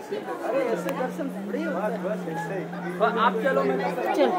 अरे ऐसे दर्शन थोड़ी होता है। बस ऐसे ही। आप चलो मैं चल।